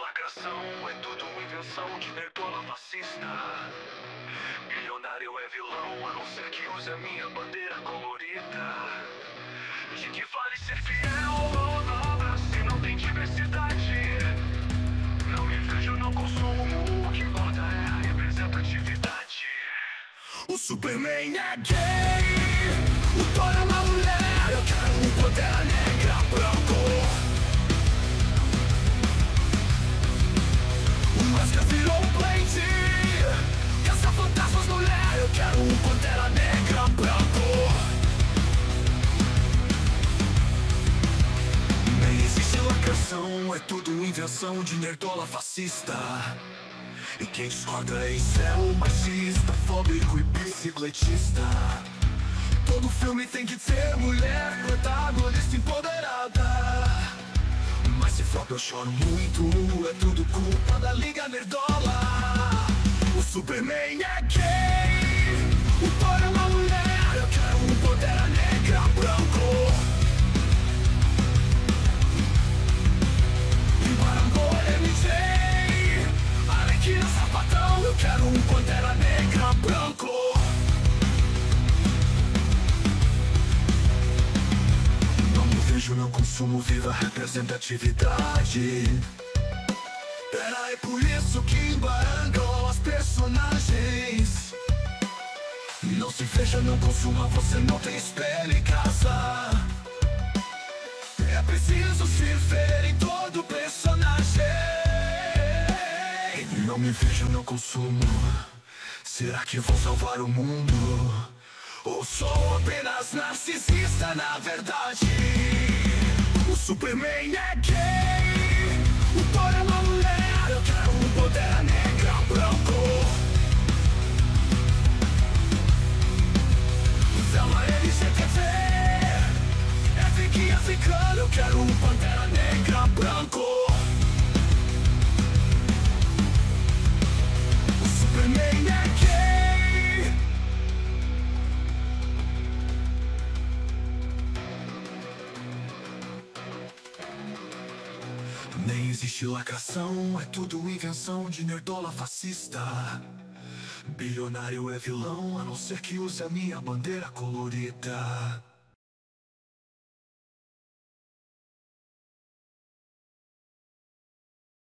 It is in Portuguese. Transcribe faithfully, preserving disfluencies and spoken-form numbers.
lacração, é tudo invenção de nerdola fascista. Bilionário é vilão, a não ser que use a minha bandeira colorida. De que vale ser fiel ou nobre se não tem diversidade? Não me vejo, não consumo, o que importa é a representatividade. O Superman é gay, o Thor é uma mulher, eu quero um Pantera Negra branco. O Máscara virou um blade, caça fantasmas mulher, eu quero um Pantera Negra branco. Nem existe lacração, é tudo invenção de nerdola fascista. E quem discorda é incel, machista, fóbico e bicicletista. Todo filme tem que ter mulher protagonista empoderada. Mas se flop eu choro muito, é tudo culpa da Liga Nerdola. O Superman é gay, o Thor é uma mulher, eu quero um Pantera Negra branco. E Barangô M J, Arlequina sapatão, eu quero um Pantera Negra branco. Não me vejo, não consumo, viva a representatividade. Era é por isso que embarangam as personagens. Não se veja, não consuma, você não tem espelho em casa. É preciso se ver em todo personagem. Não me vejo, não consumo. Será que vou salvar o mundo? Ou sou apenas narcisista na verdade? O Superman é gay, o Thor é uma mulher, eu quero um Pantera Negra branco. Velma L G B T, é freaky africano, eu quero um Pantera Negra branco. O Superman é gay. Nem existe lacração, é tudo invenção de nerdola fascista. Bilionário é vilão, a não ser que use a minha bandeira colorida.